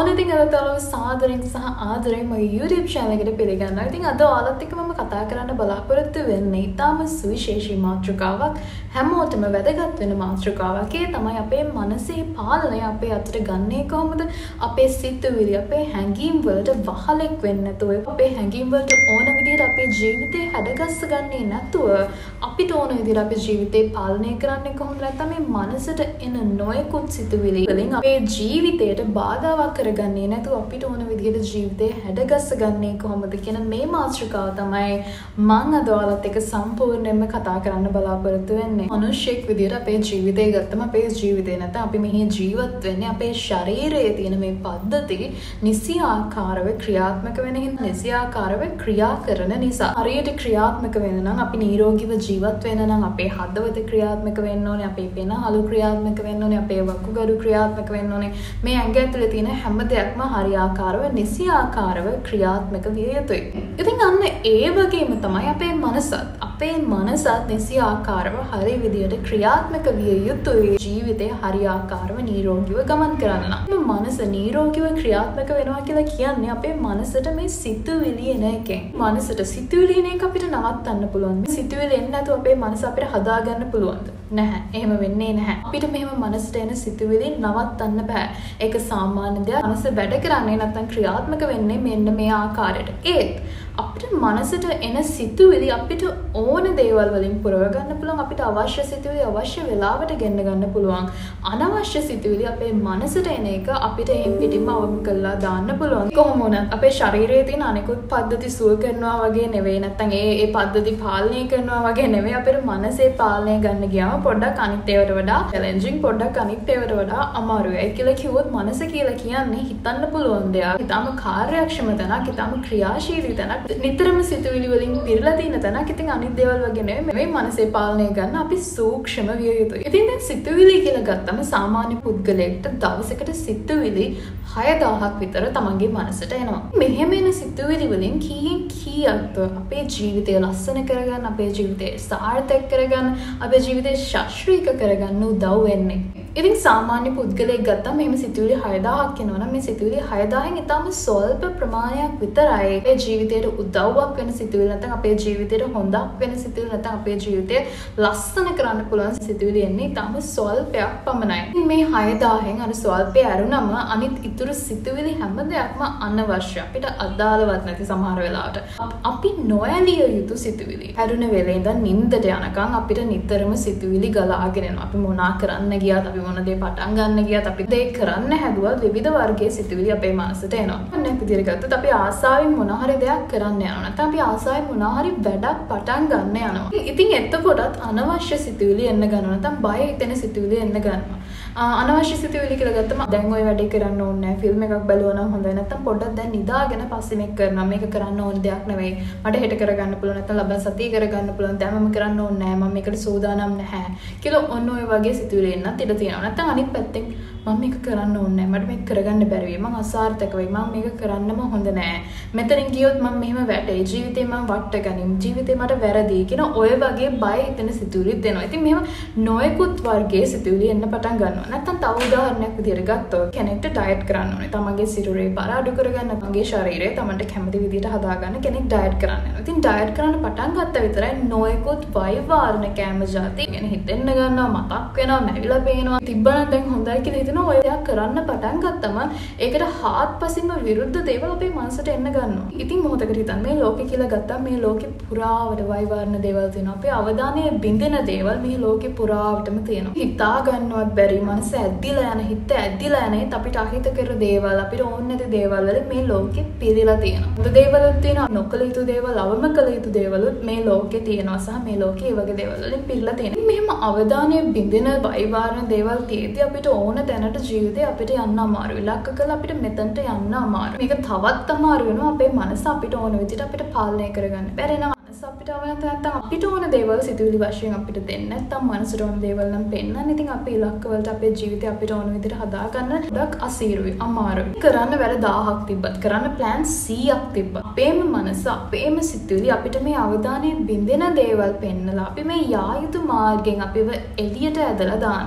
ඕනෙතින් අද ඔයාලව සාදරයෙන් සහ ආදරයෙන් මගේ YouTube channel එකට පිළිගන්නවා. ඉතින් අද ඔයාලත් එක්ක මම කතා කරන්න බලාපොරොත්තු වෙන්නේ ඊටාම සුවිශේෂී මාතෘකාවක්. හැමෝටම වැදගත් වෙන මාතෘකාවක්. ඒ තමයි අපේ මනසේ පාලනය අපේ අතට ගන්නේ කොහොමද? අපේ සිතුවිලි, අපේ හැඟීම් වලට වහලෙක් වෙන්නේ නැතුව, අපේ හැඟීම් වලට ඕන විදිහට අපේ ජීවිතේ හැඩගස්ස ගන්නේ නැතුව, අපිට ඕන විදිහට අපේ ජීවිතේ පාලනය කරන්නේ කොහොමද? නැත්නම් මේ මනසට එන නොයෙකුත් සිතුවිලි වලින් අපේ ජීවිතයට බාධාවක් කරගන්නේ නැතුව අපිට ඕන විදිහට ජීවිතේ හැඩගස්ස ගන්නේ කොහොමද කියන මේ මාතෘකාව තමයි මම අද ඔයාලත් එක්ක සම්පූර්ණයෙන්ම කතා කරන්න බලාපොරොත්තු වෙන්නේ. මිනිස්සෙක් විදිහට අපේ ජීවිතය ගත්තම අපේ ජීවිතේ නැත්නම් අපි මෙහි ජීවත් වෙන්නේ අපේ ශරීරයේ තියෙන මේ පද්ධති නිසි ආකාරව ක්‍රියාත්මක වෙන හින්දා නිසි ආකාරව ක්‍රියා කරන නිසා. හරියට ක්‍රියාත්මක වෙන නම් අපි නිරෝගීව ජීවත් වෙන නම් අපේ හදවත ක්‍රියාත්මක වෙන්න ඕනේ, අපේ පෙනහළු ක්‍රියාත්මක වෙන්න ඕනේ, අපේ වකුගඩු ක්‍රියාත්මක වෙන්න ඕනේ. මේ ඇඟ ඇතුලේ තියෙන හැම දෙයක්ම හරියාකාරව නිසි ආකාරව ක්‍රියාත්මක විය යුතුයි. ඉතින් අන්න ඒ වගේම තමයි අපේ මනසත්. අපේ මනසත් නිසි ආකාරව හරි විදියට ක්‍රියාත්මක විය යුතුයි ජීවිතේ හරියාකාරව නිරෝගීව ගමන් කරන්න නම්. මනස නිරෝගීව ක්‍රියාත්මක වෙනවා කියලා කියන්නේ අපේ මනසට මේ සිතුවිලි එන එකෙන්. මනසට සිතුවිලි එන එක අපිට නවත්තන්න පුළුවන්. සිතුවිලි එන්නේ නැතුව අපේ මනස අපිට හදාගන්න පුළුවන්ද? නැහැ. එහෙම වෙන්නේ නැහැ. අපිට මෙහෙම මනසට එන සිතුවිලි නවත්තන්න බෑ. ඒක සාමාන්‍ය දෙයක්. මනස වැඩ කරන්නේ නැත්නම් ක්‍රියාත්මක වෙන්නේ මෙන්න මේ ආකාරයට. ඒත් අපිට මනසට එන සිතුවිලි අපිට ඕන දේවල් වලින් පුරව ගන්න පුළුවන්. අපිට අවශ්‍ය සිතුවිලි අවශ්‍ය වෙලාවට ගෙන්න ගන්න පුළුවන්. අනවශ්‍ය සිතුවිලි අපේ මනසට එන එක අපිට එහෙම් පිටින්ම අවම කරලා දාන්න පුළුවන්. කොහොම වුණත් අපේ ශරීරයේ තියෙන අනිකුත් පද්ධති සුව කරනවා වගේ නෙවෙයි. නැත්නම් ඒ පද්ධති පාලනය කරනවා වගේ නෙවෙයි. අපේ මනසේ පාලනය ගන්න ගියාම පොඩ්ඩක් අනිත් ඒවාට වඩා චැලෙන්ජින්, පොඩ්ඩක් අනිත් ඒවාට වඩා අමාරුයි. ඒ කියලා කිව්වොත් මනස කියලා කියන්නේ හිතන්න පුළුවන් දෙයක්. ඊටම කාර්යක්ෂම තැනක්, ඊටම ක්‍රියාශීලී තැනක්. නිතරම සිතුවිලි වලින් පිරලා තියෙන තැනක්. ඉතින් අනිත් දේවල් වගේ නෙවෙයි. මේ මනසේ පාලනය ගන්න අපි සූක්ෂම විය යුතුයි. ඉතින් දැන් සිතුවිලි කියලා ගත්තම සාමාන්‍ය පුද්ගලයෙක්ට දවසකට සිතුවිලි 6000ක් විතර තමන්ගේ මනසට එනවා. මෙහෙම එන සිතුවිලි වලින් කීයෙන් කීයක්ද අපේ ජීවිතය ලස්සන කරගන්න, අපේ ජීවිතය සාර්ථක කරගන්න, අපේ ජීවිතය ශාස්ත්‍රීය කරගන්න උදව් වෙන්නේ. ඉතින් සාමාන්‍ය පුද්ගලයෙක් ගත්තම මෙහෙම සිතුවිලි 6000ක් එනවනම් මේ සිතුවිලි 6000න් ඊටම ස්වල්ප ප්‍රමාණයක් විතරයි අපේ ජීවිතයට උදව්වක් වෙන සිතුවිලි, නැත්නම් අපේ ජීවිතයට හොඳක් වෙන සිතුවිලි, නැත්නම් අපේ ජීවිතය ලස්සන කරන්න පුළුවන් සිතුවිලි එන්නේ ඊටම ස්වල්පයක් පමණයි. මේ 6000න් අර ස්වල්පය අරුණම අනිත් ඉතුරු සිතුවිලි හැම දෙයක්ම අනවශ්‍ය, අපිට අදාළවත් නැති සමහර වෙලාවට. අපි නොඇලිය යුතු සිතුවිලි. හැරුණ වෙලේ ඉඳන් නිින්දට යනකම් අපිට නිතරම සිතුවිලි ගලාගෙන එනවා. අපි මොනා කරන්න ගියත්, අපි මොන දේ පටන් ගන්න ගියත්, අපි දේ කරන්න හැදුවත් විවිධ වර්ගයේ සිතුවිලි අපේ මනසට එනවා. අන්න විදිහට ගත්තොත් අපි ආසාවෙන් මොන හරි දෙයක් කරන්න යනවා. නැත්නම් අපි ආසාවෙන් මොන හරි වැඩක් පටන් ගන්න යනවා. ඉතින් එතකොටත් අනවශ්‍ය සිතුවිලි එන්න ගන්නවා. නැත්නම් බය හිතෙන සිතුවිලි එන්න ගන්නවා. අනවශ්‍ය සිතුවිලි කියලා ගත්තම දැන් ওই වැඩේ කරන්න ඕනේ නැහැ. ෆිල්ම් එකක් බලුවා නම් හොඳයි. නැත්නම් පොඩ්ඩක් දැන් නිදාගෙන පස්සේ මේක කරනවා. මේක කරන්න ඕන දෙයක් නෙවෙයි. මට හෙට කරගන්න පුළුවන්. නැත්නම් ලබන සතියේ කරගන්න පුළුවන්. දැන් මම කරන්න ඕනේ නැහැ. මම මේකට සූදානම් නැහැ. කියලා ඔන්න ඔය වගේ සිතුවිලි එන්නත් ඉඩ තියෙනවා. නැත්නම් අනිත් පැත්තෙන් මම මේක කරන්න ඕනේ නැහැ. මට මේක කරගන්න බැරි වෙයි. මම අසාර්ථක වෙයි. මම මේක කරන්නම හොඳ නැහැ. මෙතනින් ගියොත් මම මෙහෙම වැටේ. ජීවිතේ මම වට ගනිමු. ජීවිතේ මට වැරදි කියන ඔය වගේ බය හිතෙන සිතුවිලිත් එනවා. ඉතින් මෙහෙම නොයෙකුත් වර්ගයේ සිතුවිලි එන්න පටන් ගන්නවා. නැත්නම් තව උදාහරණයක් විදිහට ගත්තොත් කෙනෙක්ට ඩයට් කරන්න ඕනේ. තමන්ගේ සිරුරේ බර අඩු කරගන්න, තමන්ගේ ශරීරය තමන්ට කැමති විදිහට හදාගන්න කෙනෙක් ඩයට් කරන්න යනවා. ඉතින් ඩයට් කරන්න පටන් ගත්ත විතරයි නොයෙකුත් වෛවාරණ කෑම જાති ගැන හිතෙන්න ගන්නවා, මතක් වෙනවා, මැවිලා පේනවා. තිබ්බනම් දැන් හොඳයි කියලා හිතනවා. ඔය දෙයක් කරන්න පටන් ගත්තම ඒකට හාත්පසින්ම විරුද්ධ දේවල් අපේ මනසට එන්න ගන්නවා. ඉතින් මොහොතකට හිතන්න මේ ලෝකේ කියලා ගත්තා මේ ලෝකේ පුරාවට වෛවාරණ දේවල් තියෙනවා. අපේ අවධානය බිඳෙන දේවල් මේ ලෝකේ පුරාවටම තියෙනවා. හිතා ගන්නවත් බැරි මනස ඇද්දිලා යන, හිත ඇද්දිලා යන අපිට අහිත කර දේවල්, අපිට ඕන නැති දේවල් වල මේ ලෝකේ පිරීලා තියෙනවා. හොඳ දේවලුත් තියෙනවා, නොකල යුතු දේවල්, අවම කළ යුතු දේවලුත් මේ ලෝකේ තියෙනවා. සහ මේ ලෝකේ මේ වගේ දේවල් වලින් පිරීලා තියෙනවා. මෙහෙම අවධානය බිඳෙන වෛවාරණ දේවල් තියෙද්දි අපිට ඕන තැනට ජීවිතේ අපිට යන්න අමාරුයි. ඉලක්ක කළා අපිට මෙතනට යන්න අමාරුයි. මේක තවත් අමාරු වෙනවා අපේ මනස අපිට ඕන විදිහට අපිට පාලනය කරගන්න බැරි නම් අපිට නැත්නම් අපිට ඕන දේවල් සිතුවිලි වශයෙන් අපිට දෙන්න නැත්නම් මනසට ඕන දේවල් නම් පෙන්නන්න. ඉතින් අපේ ඉලක්ක වලට අපේ ජීවිතය අපිට ඕන විදිහට හදාගන්න ගොඩක් අසීරුයි, අමාරුයි. කරන්න වැඩ 1000ක් තිබ්බත්, කරන්න ප්ලෑන් 100ක් තිබ්බත්, අපේම මනස, අපේම සිතුවිලි අපිට මේ අවධානය බිඳෙන දේවල් පෙන්නලා අපි මේ යා යුතු මාර්ගෙන් අපිව එළියට ඇදලා දානවා.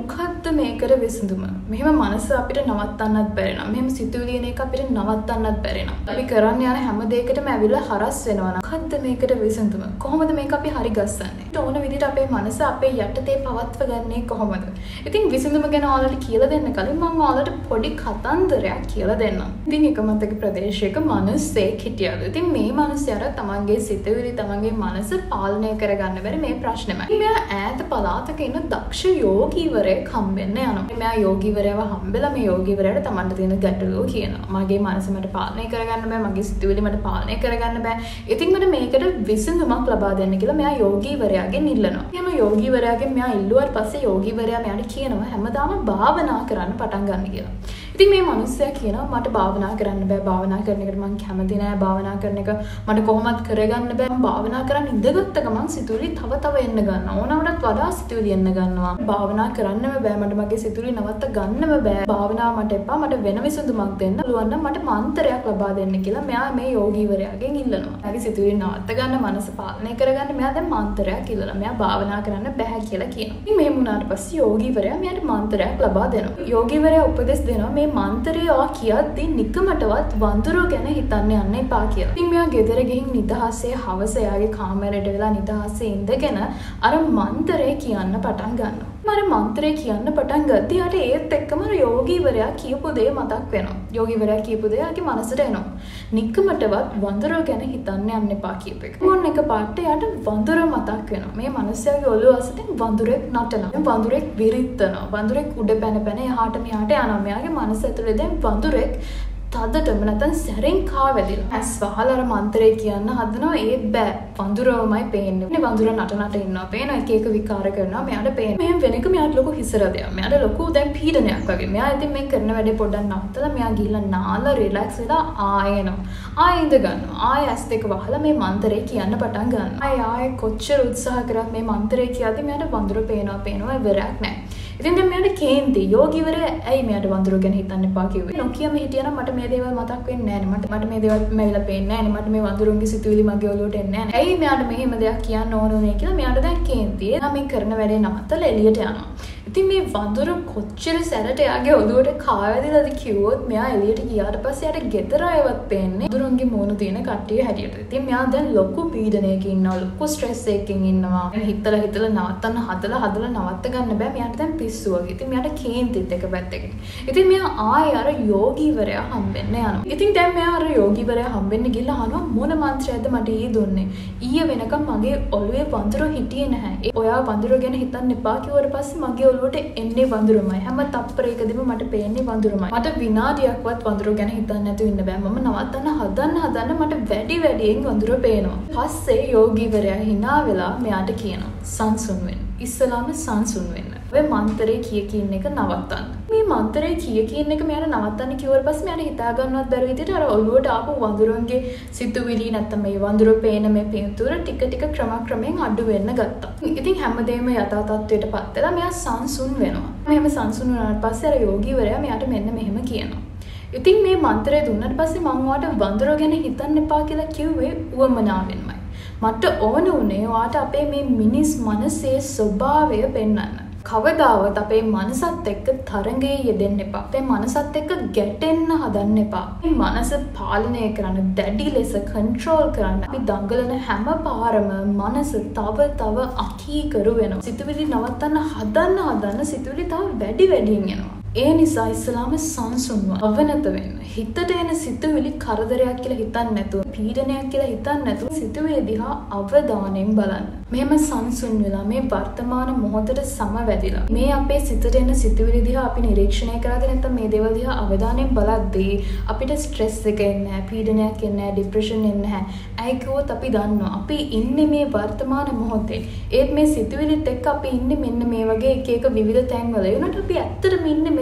මොකද්ද මේකට විසඳුම? මෙහෙම මනස අපිට නවත්තන්නත් බැරි නම්, මෙහෙම සිතුවිලි එන එක අපිට නවත්තන්නත් බැරි නම්, අපි කරන්න යන හැම දෙයකටම ඇවිල්ලා හරස් වෙනවා නම් මොකද්ද මේකට විසඳුම? කොහොමද මේක අපි හරි ගස්සන්නේ? ඕන විදිහට අපේ මනස අපේ යටතේ පවත්ව ගන්නේ කොහොමද? ඉතින් විසඳුම ගැන ඔයාලට කියලා දෙන්න කලින් මම ඔයාලට පොඩි කතන්දරයක් කියලා දෙන්නම්. ඉතින් එක මතක ප්‍රදේශයක මිනිස්සෙක් හිටියලු. ඉතින් මේ මිනිස්යාට තමන්ගේ සිතුවිලි තමන්ගේ මනස පාලනය කරගන්න බැරි මේ ප්‍රශ්නෙමයි. මෙයා ඈත පළාතක ඉන්න දක්ෂ යෝගීවරයෙක් හම්බෙන්න යනවා. මෙයා යෝගීවරයව හම්බෙලා මේ යෝගීවරයාට තමන්ට තියෙන ගැටලුව කියනවා. මගේ මනස මට පාලනය කරගන්න බෑ. මගේ සිතුවිලි මට පාලනය කරගන්න බෑ. ඉතින් මට මේකට විසඳුමක් ලබා දෙන්න කියලා මෙයා යෝගීවරයාගෙන් ඉල්ලනවා. එහෙම යෝගීවරයාගෙන් මෙයා ඉල්ලුවාට පස්සේ යෝගීවරයා මෙයාට කියනවා හැමදාම භාවනා කරන්න පටන් ගන්න කියලා. ඉතින් මේ මිනිස්සයා කියනවා මට භාවනා කරන්න බෑ. භාවනා කරන එකට මම කැමති නෑ. භාවනා කරන එක මට කොහොමත් කරගන්න බෑ. මම භාවනා කරන් ඉඳගත්ත ගමන් සිතුවිලි තව එන්න ගන්නවා. ඕනවටත් වඩා සිතුවිලි එන්න ගන්නවා. භාවනා කරන්නම බෑ. මට මගේ සිතුවිලි නවත්ත ගන්නම බෑ. භාවනාව මට එපා. මට වෙන විසඳුමක් දෙන්න. පුළුවන් නම් මට මන්ත්‍රයක් ලබා දෙන්න කියලා මෙයා මේ යෝගීවරයාගෙන් ඉල්ලනවා. මගේ සිතුවිලි නවත්ත ගන්න, මනස පාලනය කරගන්න මෙයා දැන් මන්ත්‍රයක් ඉල්ලනවා. මෙයා භාවනා කරන්න බෑ කියලා කියනවා. ඉතින් මෙහෙම වුණාට පස්සේ යෝගීවරයා මෙයාට මන්ත්‍රයක් ලබා දෙනවා. යෝගීවරයා උපදෙස් දෙනවා මේ මන්ත්‍රය කියද්දී නිකමටවත් වඳුරෝ ගැන හිතන්න යන්න එපා කියලා. ඉතින් මෙයා ගෙදර ගිහින් නිදහසේ හවස එයාගේ කාමරයට වෙලා නිදහසේ ඉඳගෙන අර මන්ත්‍රය කියන්න පටන් ගන්නවා. මර මන්ත්‍රය කියන්න පටන් ගද්දී යාට ඒත් එක්කම යෝගීවරයා කියපු දේ මතක් වෙනවා. යෝගීවරයා කියපු දේ යාගේ මනසට එනවා. නිකමටවත් වඳුරෝ ගැන හිතන්න යන්න එපා කියප එක. මොන එක පාට යාට වඳුර මතක් වෙනවා. මේ මිනිස්යාගේ ඔළුව අසටින් වඳුරෙක් නටනවා. වඳුරෙක් විරිත්තනවා. වඳුරෙක් උඩ පැන පැන එහාට මෙහාට යනවා. මෙයාගේ මනස ඇතුලේ දැන් වඳුරෙක් තදටම නැත්නම් සැරෙන් කාවැදිලා. ඇස් වහලා අර මන්ත්‍රය කියන්න හදනවා. ඒත් බෑ. වඳුරවමයි පේන්නේ. මේ වඳුර නට ඉන්නවා. පේන එක එක විකාර කරනවා. මෙයාට පේන. මෙහෙම වෙන එක මෙයාට ලොකු හිසරදයක්. මෙයාට ලොකු දැන් පීඩනයක් වගේ. මෙයා ඉතින් මේ කරන වැඩේ පොඩ්ඩක් නවත්තලා මෙයා ගිහිල්ලා නාලා රිලැක්ස් වෙලා ආයෙ එනවා. ආයෙ ඉඳ ගන්නවා. ආයෙ ඇස් දෙක වහලා මේ මන්ත්‍රය කියන්න පටන් ගන්නවා. ආයෙ කොච්චර උත්සාහ කරත් මේ මන්ත්‍රය කියද්දි මෙයාට වඳුර පේනවා ඉවරයක් නැහැ. ඉතින් දැන් මෙයාට කේන්ති යෝගීවරයා ඇයි මෙයාට වඳුර ගැන හිතන්න එපා කිව්වේ? නොකියම හිටියනම් මට මේ දේවල් මතක් වෙන්නේ නැහැ නේ. මට මේ දේවල් මෙවිලා පේන්නේ නැහැ නේ. මට මේ වඳුරුන්ගේ සිතුවිලි මගේ ඔළුවට එන්නේ නැහැ නේ. ඇයි මෙයාට මෙහෙම දෙයක් කියන්න ඕන උනේ කියලා මෙයාට දැන් කේන්ති. එයා මේ කරන වැඩේ නවත්තලා එළියට යනවා. ඉතින් මේ වඳුර කොච්චර සැරට එයාගේ ඔළුවට කාවැදිලාද කිව්වොත් මෙයා එළියට ගියාට පස්සේ යාට ගෙදර අයවත් පේන්නේ වඳුරුන්ගේ මූණ තියෙන කට්ටිය හැටියට. ඉතින් මෙයා දැන් ලොකු පීඩනයක ඉන්නවා. ලොකු ස්ට්‍රෙස් එකකින් ඉන්නවා. හිතලා නවත්තන්න හදලා නවත්ත ගන්න බෑ. මෙයාට දැන් පිස්සු වගේ. ඉතින් මෙයාට කේන්තිත් එක පැත්තකින්. ඉතින් මෙයා ආයෙ අර යෝගීවරයා හම්බෙන්න යනවා. ඉතින් දැන් මෙයා අර යෝගීවරයා හම්බෙන්න ගිහලා අහනවා මොන මන්ත්‍රයක්ද මට ඊයේ දුන්නේ? ඊයේ වෙනකම් මගේ ඔළුවේ වඳුර හිටියේ නැහැ. ඔයා වඳුර ගැන හිතන්න එපා කිව්වට පස්සේ මගේ ඔළුවට එන්නේ වඳුරමයි. හැම තප්පරයකදීම මට පේන්නේ වඳුරමයි. මට විනාඩියක්වත් වඳුර ගැන හිතන්න නැතුව ඉන්න බෑ. මම නවත්තන්න හදන්න මට වැඩියෙන් වඳුර පේනවා. පස්සේ යෝගීවරයා hina වෙලා මෙයාට කියනවා සංසුන් වෙන්න. ඉස්සලාම සංසුන් වෙන්න. ඔය මන්ත්‍රේ කියකින් එක නවත්තන්න. මේ මන්ත්‍රේ කියකින් එක මෙයාට නවත්තන්න කිව්වට පස්සේ මෙයාට හිතා ගන්නවත් බැරි විදිහට අර ඔළුවට ආපු වඳුරන්ගේ සිතුවිලි නැත්තම් මේ වඳුර පේන මේ පින්තූර ටික ක්‍රමයෙන් අඩු වෙන්න ගත්තා. ඉතින් හැමදේම යථා තත්ත්වයටපත් වෙලා මෙයා සංසුන් වෙනවා. මෙහෙම සංසුන් වුණාට පස්සේ අර යෝගීවරයා මෙයාට මෙන්න මෙහෙම කියනවා. ඉතින් මේ මන්ත්‍රය දුන්නට පස්සේ මම ඔයාට වඳුර ගැන හිතන්න එපා කියලා කිව්වේ උවමනාවෙන්මයි. මට ඕන උනේ ඔයාට අපේ මේ මිනිස් මනසේ ස්වභාවය පෙන්වන්න. කවදාවත් අපේ මනසත් එක්ක තරඟේ යෙදෙන්න එපා. අපේ මනසත් එක්ක ගැටෙන්න හදන්න එපා. මේ මනස පාලනය කරන්න, දැඩි ලෙස කන්ට්‍රෝල් කරන්න අපි දඟලන හැම පාරම මනස තව අකීකරු වෙනවා. සිතුවිලි නවත්තන්න හදන්න සිතුවිලි තව වැඩියෙන් එනවා. ඒ නිසා ඉස්සලාම සංසුන්ව අවනත වෙන්න. හිතට එන සිතුවිලි කරදරයක් කියලා හිතන්න නැතුව, පීඩනයක් කියලා හිතන්න නැතුව සිතුවිලි දිහා අවධානයෙන් බලන්න. මෙහෙම සංසුන් වෙලා මේ වර්තමාන මොහොතට සමවැදිලා මේ අපේ සිතට එන සිතුවිලි දිහා අපි නිරීක්ෂණය කරද්දී නැත්නම් මේ දේවල් දිහා අවධානයෙන් බලද්දී අපිට ස්ට්‍රෙස් එක එන්නේ නැහැ, පීඩනයක් එන්නේ නැහැ, ડિප්‍රෙෂන් එන්නේ නැහැ. ඇයි කිව්වොත් අපි දන්නවා අපි ඉන්නේ මේ වර්තමාන මොහොතේ. ඒත් මේ සිතුවිලිත් එක්ක අපි ඉන්නේ මෙන්න මේ වගේ එක විවිධ තැන්වල. ඒ උනට අපි ඇත්තටම ඉන්නේ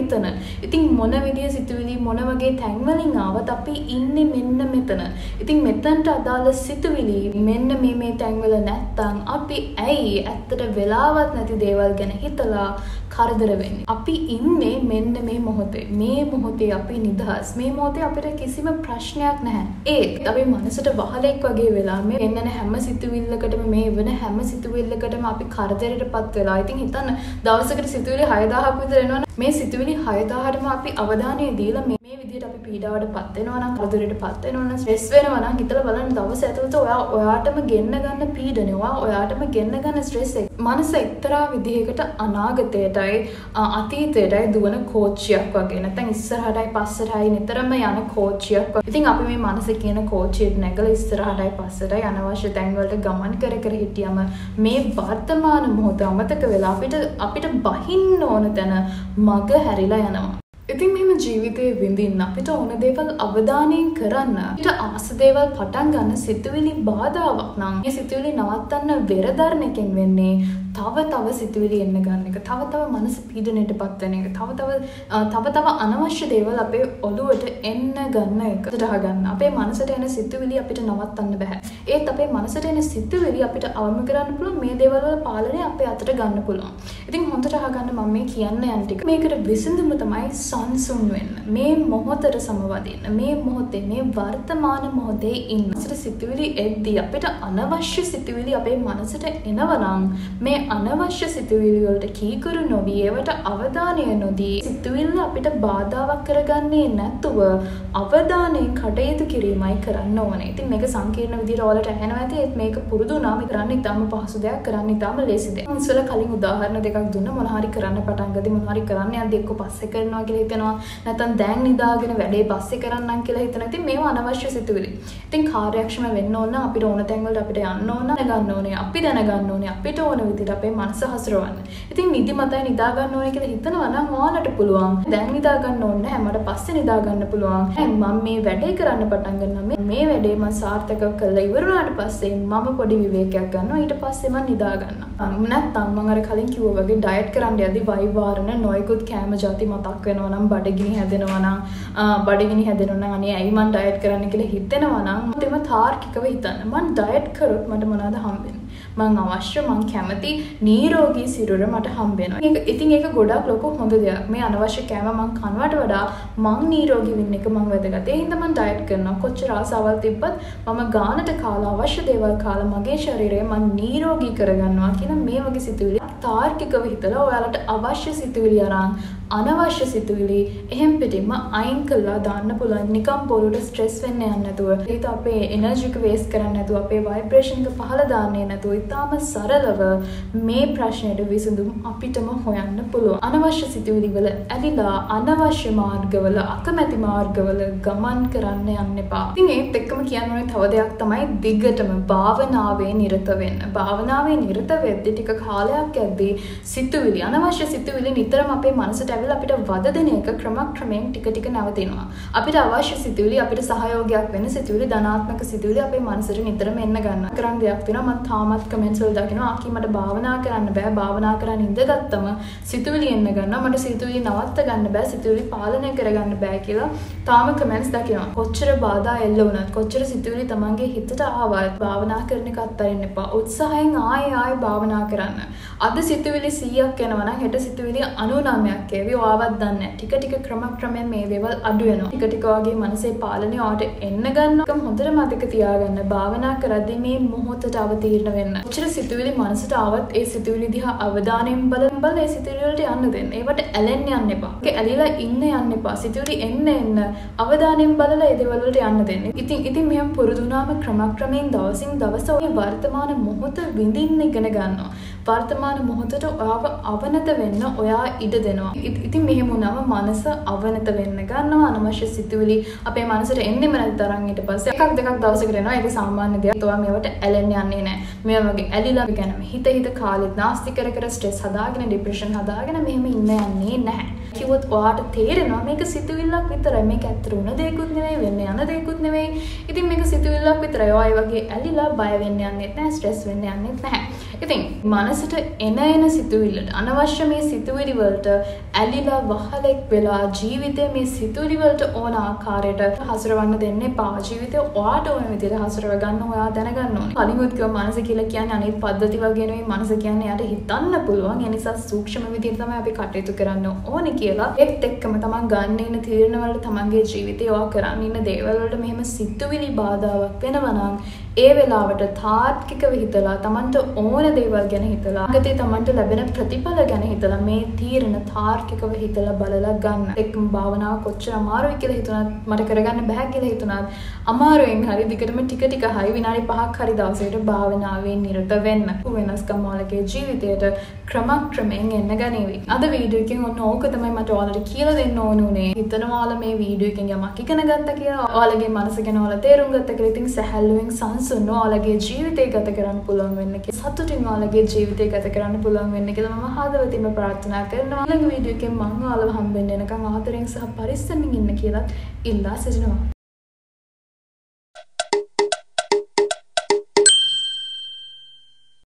මෙතන. ඉතින් මොන විදිය සිතුවිලි මොන වගේ තැන්වලින් ආවත් අපි ඉන්නේ මෙන්න මෙතන. ඉතින් මෙතනට අදාළ සිතුවිලි මෙන්න මේ තැන්වල නැත්තම් අපි ඇයි ඇත්තට වෙලාවක් නැති දේවල් ගැන හිතලා කරදර වෙන්නේ. අපි ඉන්නේ මෙන්න මේ මොහොතේ. මේ මොහොතේ අපි නිදහස්. මේ මොහොතේ අපිට කිසිම ප්‍රශ්නයක් නැහැ. ඒත් අපි මනසට වහලෙක් වගේ වෙලා මේ වෙන්නන හැම සිතුවිල්ලකටම මේ වෙන හැම සිතුවිල්ලකටම අපි කරදරයටපත් වෙලා. ඉතින් හිතන්න දවසකට සිතුවිලි 6000ක් විතර එනවනේ. මේ සිතුවිලි 6000ටම අපි අවධානය දීලා මේ විදිහට අපි පීඩාවටපත් වෙනවා නම් කරදරයටපත් වෙනවා නම් ස්ට්‍රෙස් වෙනවා නම් හිතලා බලන්න දවස් ඇතුළත ඔයාටම ගෙන්න ගන්න පීඩනය ඔයාටම ගෙන්න ගන්න ස්ට්‍රෙස් එක. මනස එක්තරා විදිහකට අනාගතයටයි අතීතයටයි දුවන කෝච්චියක් වගේ. නැත්නම් ඉස්සරහටයි පස්සටයි නිතරම යන කෝච්චියක් වගේ. ඉතින් අපි මේ මනස කියන කෝච්චියට නැගලා ඉස්සරහටයි පස්සටයි අනවශ්‍ය තැන් වලට ගමන් කර හිටියම මේ වර්තමාන මොහොත අමතක වෙලා අපිට බහින්න ඕන තැන මග හැරිලා යනවා. ඉතින් මෙහෙම ජීවිතේ විඳින්න අපිට ඕන දේවල් අවධානයෙන් කරන්න අපිට ආස දේවල් පටන් ගන්න සිතුවිලි බාධාවක් නම් මේ සිතුවිලි නවත්තන්න වෙරදරන එකෙන් වෙන්නේ තව සිතුවිලි එන්න ගන්න එක. තව මනස පීඩනයටපත් වෙන එක. තව අනවශ්‍ය දේවල් අපේ ඔළුවට එන්න ගන්න එක. දහ ගන්න. අපේ මනසට එන සිතුවිලි අපිට නවත්තන්න බෑ. ඒත් අපේ මනසට එන සිතුවිලි අපිට අවම කරන්න පුළුවන්. මේ දේවල් වල පාලනය අපේ අතට ගන්න පුළුවන්. ඉතින් හොඳට අහගන්න මම මේ කියන්න යන ටික. මේකට විසඳුම තමයි සංසුන් වෙන්න. මේ මොහොතට සමවදින්න. මේ මොහොතේ මේ වර්තමාන මොහොතේ ඉන්න. සිතුවිලි එද්දී අපිට අනවශ්‍ය සිතුවිලි අපේ මනසට එනවනම් මේ අනවශ්‍ය සිතුවිලි වලට කීකරු නොවී ඒවට අවධානය නොදී සිතුවිල්ල අපිට බාධාවක් කරගන්නේ නැතුව අවධානයෙන් කටයුතු කිරීමයි කරන්න ඕනේ. ඉතින් මේක සංකීර්ණ විදිහට ඔයාලට ඇහෙනවා ඇති. ඒත් මේක පුරුදු වුණාම කරන්න ඉතාම පහසු දෙයක්, කරන්න ඉතාම ලේසි දෙයක්. මම ඉස්සෙල්ලා කලින් උදාහරණ දෙකක් දුන්න. මොන හරි කරන්න පටන් ගද්දි මොන හරි කරන්න යද්දි එක්ක පස්සේ කරනවා කියලා හිතනවා. නැත්නම් දැන් නිදාගෙන වැඩේ පස්සේ කරන්නම් කියලා හිතනවා. ඉතින් මේවා අනවශ්‍ය සිතුවිලි. ඉතින් කාර්යක්ෂම වෙන්න ඕන, අපිට ඕන තැන් වලට අපිට යන්න ඕන, දැනගන්න ඕනේ. අපි දැනගන්න ඕනේ අපිට ඕන විදිහට අපේ මනස හසුරවන්න. ඉතින් නිදිමතයි නිදා ගන්න ඕනේ කියලා හිතනවා නම් ඔයාලට පුළුවන්. දැන් නිදා ගන්න ඕනේ නැහැ. මට පස්සේ නිදා ගන්න පුළුවන්. මම මේ වැඩේ කරන්න පටන් ගන්නවා. මේ වැඩේ මම සාර්ථකව කරලා ඉවර වුණාට පස්සේ මම පොඩි විවේකයක් ගන්නවා. ඊට පස්සේ මම නිදා ගන්නවා. නැත්නම් මම අර කලින් කිව්වා වගේ ඩයට් කරන්න යද්දි වයි වාරණ නොයෙකුත් කෑම ಜಾති මතක් වෙනවා නම් බඩගිනි හැදෙනවා නම් අනේ ඇයි මම ඩයට් කරන්න කියලා හිතෙනවා නම් එතම තාර්කිකව හිතන්න. මම ඩයට් කරොත් මට මොනවද හම්බෙන්නේ? මං අවශ්‍ය මං කැමති නිරෝගී සිරුර මට හම්බ වෙනවා. ඉතින් ඒක ගොඩක් ලොකු හොඳ දෙයක්. මේ අනවශ්‍ය කෑම මං කනවට වඩා මං නිරෝගී වෙන්න එක මං වැදගත්. ඒ හින්දා මං ඩයට් කරනවා. කොච්චර ආසාවල් තිබ්බත් මම ගානට කාලා අවශ්‍ය දේවල් කාලා මගේ ශරීරය මං නිරෝගී කරගන්නවා කියන මේ වගේ සිතුවිලි තාර්කිකව හිතලා ඔයාලට අවශ්‍ය සිතුවිලි අරන් අනවශ්‍ය සිතුවිලි එහෙම් පිටින්ම අයින් කළා දාන්න පුළුවන්. නිකම් බොරුට ස්ට්‍රෙස් වෙන්න යන්නේ නැතුව, ඒත් අපේ එනර්ජි එක වේස්ට් කරන්නේ නැතුව, අපේ ভাইබ්‍රේෂන් එක පහළ දාන්නේ නැතුව ඉතාම සරලව මේ ප්‍රශ්නෙට විසඳුම් අපිටම හොයන්න පුළුවන්. අනවශ්‍ය සිතුවිලි වල ඇලිලා අනවශ්‍ය මාර්ගවල අකමැති මාර්ගවල ගමන් කරන්න යන්න එපා. ඉතින් ඒත් එක්කම කියන්න ඕනේ තව දෙයක් තමයි දිගටම භාවනාවේ නිරත වෙන්න. භාවනාවේ නිරත වෙද්දී ටික කාලයක් යද්දී සිතුවිලි අනවශ්‍ය සිතුවිලි නිතරම අපේ මනසට ඇවිල්ලා අපිට වද දෙන එක ක්‍රමක්‍රමයෙන් ටික නවතිනවා. අපිට අවශ්‍ය සිතුවිලි, අපිට සහයෝගයක් වෙන සිතුවිලි, ධනාත්මක සිතුවිලි අපේ මනසට නිතරම එන්න ගන්නවා. කරන්න දෙයක් තියෙනවා. මම තාමත් කමෙන්ට්ස් වල දකිනවා ආකි මට භාවනා කරන්න බෑ. භාවනා කරන්න ඉඳගත්තම සිතුවිලි එන්න ගන්නවා. මට සිතුවිලි නවත්ත ගන්න බෑ. සිතුවිලි පාලනය කරගන්න බෑ කියලා තාම කමෙන්ට්ස් දකිනවා. කොච්චර බාධා එල්ල වුණත්, කොච්චර සිතුවිලි තමන්ගේ හිතට ආවත් භාවනා කරන එක අත්හරින්න එපා. උත්සාහයෙන් ආයෙ භාවනා කරන්න. අද සිතුවිලි 100ක් එනවා නම් හෙට සිතුවිලි 99ක් ඒවි ඔයාවත් දන්නේ නැහැ. ටික ක්‍රමක්‍රමයෙන් මේ දේවල් අඩු වෙනවා. ටික වගේ මනසේ පාලනය ඔයාට එන්න ගන්නවා. හොඳට මතක තියාගන්න භාවනා කරද්දී මේ මොහොතට අවතීර්ණ වෙන්න. කොච්චර සිතුවිලි මනසට ආවත් ඒ සිතුවිලි දිහා අවධානයෙන් බලන ඒ සිතුවිලි වලට යන්න දෙන්න. ඒවට ඇලෙන්න යන්න එපා. ඒක ඇලිලා ඉන්න යන්න එපා. සිතුවිලි එන්න අවධානයෙන් බලලා ඒ දේවල් වලට යන්න දෙන්න. ඉතින් මෙහෙම පුරුදු වුණාම ක්‍රමක්‍රමයෙන් දවසින් දවස ඔය වර්තමාන මොහොත විඳින්න ඉගෙන ගන්නවා. වර්තමාන මොහොතට ඔයාව අවනත වෙන්න ඔයා ඉඩ දෙනවා. ඉතින් මෙහෙම වුණාම මනස අවනත වෙන්න ගන්නවා. අනවශ්‍ය සිතුවිලි අපේ මනසට එන්නෙම නැති තරම් ඊට පස්සේ එකක් දෙකක් දවසකට එනවා. ඒක සාමාන්‍ය දෙයක්. ඔයා මේවට ඇලෙන්න යන්නේ නැහැ. මේ වගේ ඇලිලා ගැනම හිත කාලෙත් නාස්ති කර ස්ට්‍රෙස් හදාගෙන ડિප්‍රෙෂන් හදාගෙන මෙහෙම ඉන්න යන්නේ නැහැ. කිව්වොත් ඔයාට තේරෙනවා මේක සිතුවිල්ලක් විතරයි. මේක ඇත්තට උන දෙයක්වත් නෙවෙයි, වෙන්න යන දෙයක්වත් නෙවෙයි. ඉතින් මේක සිතුවිල්ලක් විතරයි. ඔය වගේ ඇලිලා බය වෙන්න යන්නෙත් නැහැ, ස්ට්‍රෙස් වෙන්න යන්නෙත් නැහැ. ඉතින් මනසට එන සිතුවිල්ලට අනවශ්‍ය මේ සිතුවිලි වලට ඇලිලා වහලෙක් වෙලා ජීවිතේ මේ සිතුවිලි වලට ඕන ආකාරයට හසුරවන්න දෙන්න එපා. ජීවිතේ ඔයාට ඕන විදිහට හසුරව ගන්න ඔයා දැනගන්න ඕනේ. කලිමුත් කිව්ව මනස කියලා කියන්නේ අනිත් පද්ධති වගේ නෙවෙයි. මනස කියන්නේ යාට හිතන්න පුළුවන්. ඒ නිසා සූක්ෂම විදිහට තමයි අපි කටයුතු කරන්න ඕනේ කියලා. ඒත් එක්කම තමන් ගන්න ඉන්න තීරණ වලට තමන්ගේ ජීවිතේ ඔයා කරන්න ඉන්න දේවල් වලට මෙහෙම සිතුවිලි බාධාවක් වෙනවා නම් ඒ වෙලාවට තාර්කිකව හිතලා තමන්ට ඕන දේවල් ගැන හිතලා අගතේ තමන්ට ලැබෙන ප්‍රතිඵල ගැන හිතලා මේ තීරණ තාර්කිකව හිතලා බලලා ගන්න. එක්කම භාවනාව කොච්චර අමාරුයි කියලා හිතුණත් මට කරගන්න බෑ කියලා හිතුණත් අමාරුවෙන් හරි දිගටම ටික හරි විනාඩි 5ක් හරි දවසකට භාවනාවේ නිරත වෙන්න. වෙනස්කම් ඔයාලගේ ජීවිතයට ක්‍රමයෙන් එන්න ගනීවි. අද වීඩියෝ එකෙන් ඔන්න ඕක තමයි මට ඔයාලට කියලා දෙන්න ඕන උනේ. හිතනවා ඔයාලා මේ වීඩියෝ එකෙන් යමක් ඉගෙන ගත්තා කියලා. ඔයාලගේ මනස ගැන ඔයාලා තේරුම් ගත්තා කියලා. ඉතින් සැහැල්ලුවෙන් සංසුන්ව ඔයාලගේ ජීවිතය ගත කරන්න පුළුවන් වෙන්න කියලා. සතුටින් ඔයාලගේ ජීවිතය ගත කරන්න පුළුවන් වෙන්න කියලා මම හදවතින්ම ප්‍රාර්ථනා කරනවා. ඊළඟ වීඩියෝ එකෙන් මම ඔයාලව හම්බෙන්න එනකන් ආදරෙන් සහ පරිස්සමින් ඉන්න කියලා ඉල්ලා සිටිනවා.